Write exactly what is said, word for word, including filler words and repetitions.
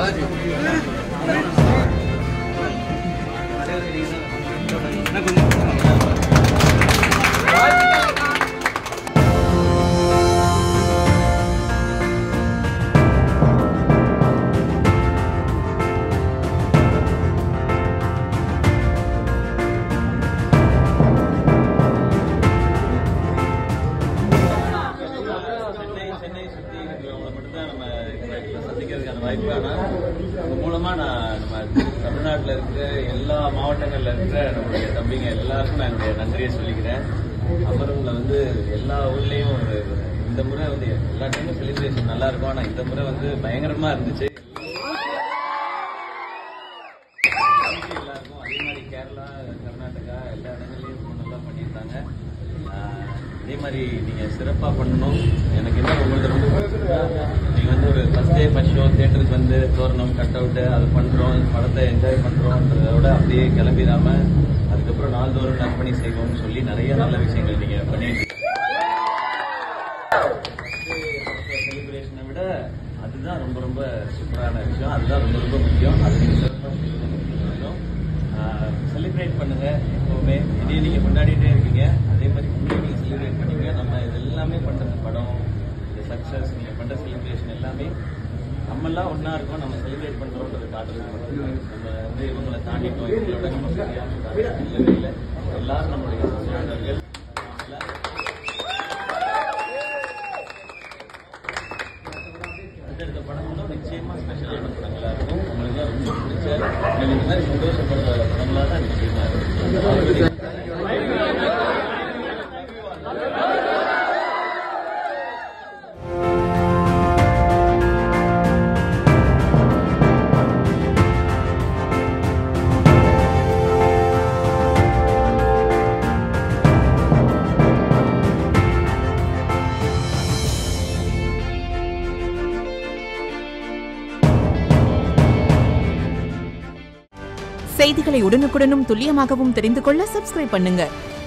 மூலமா நான் நம்ம தமிழ்நாட்டில் இருக்கிற எல்லா மாவட்டங்கள்ல இருக்கிற நம்மளுடைய தம்பிங்க எல்லாருக்கும் நான் என்னுடைய நன்றியை சொல்லிக்கிறேன். அமரம்ல வந்து எல்லா ஊர்லயும் ஒரு இந்த முறை வந்து எல்லா டைமும் செலிப்ரேஷன் நல்லா இருக்கும். ஆனா இந்த முறை வந்து பயங்கரமா இருந்துச்சு எல்லாருக்கும். அதே மாதிரி கேரளா, கர்நாடகா எல்லா இடங்கள்லயும் நல்லா பண்ணியிருந்தாங்க. அதே மாதிரி நீங்க சிறப்பா பண்ணணும். எனக்கு என்ன உங்களுக்கு ரொம்ப நீங்க வந்து ஒரு ஃபர்ஸ்ட் டே ஃபர்ஸ்ட் ஷோ தியேட்டருக்கு வந்து தோரணம் கட் அவுட் அது பண்றோம், படத்தை என்ஜாய் பண்றோம்ன்றத விட அப்படியே கிளம்பிடாம அதுக்கப்புறம் நாள்தோறும் நற்பணி செய்வோம்னு சொல்லி நிறைய நல்ல விஷயங்கள் நீங்க பண்ணிட்டு செலிப்ரேஷனை விட அதுதான் ரொம்ப ரொம்ப சூப்பரான விஷயம். அதுதான் ரொம்ப ரொம்ப முக்கியம். அது நீங்க சிறப்பாக செலிப்ரேட் பண்ணுங்க. எப்பவுமே இதே நீங்க கொண்டாடிட்டே இருக்கீங்க. அதே மாதிரி உண்மையை நீங்க செலிப்ரேட் பண்ணீங்க. நம்ம இது எல்லாமே பண்றது படம், இந்த சக்சஸ், நீங்க பண்ற செலிப்ரேஷன் எல்லாமே நம்ம எல்லாம் ஒன்னா இருக்கோம். நம்ம செலிப்ரேட் பண்றோம்ன்றது காட்டுறது நம்ம வந்து இவங்களை தாண்டிட்டோம். இவங்களோட நம்ம சரியான எல்லாரும் நம்மளுடைய சகோதரர்கள். அடுத்தடுத்த படங்களும் நிச்சயமா ஸ்பெஷலான படங்களா இருக்கும். உங்களுக்கு ரொம்ப பிடிச்ச இந்த மாதிரி சந்தோஷப்படுற படங்களா தான் நிச்சயமா இருக்கும். செய்திகளை உடனுக்குடனும் துல்லியமாகவும் தெரிந்து கொள்ள சப்ஸ்கிரைப் பண்ணுங்க.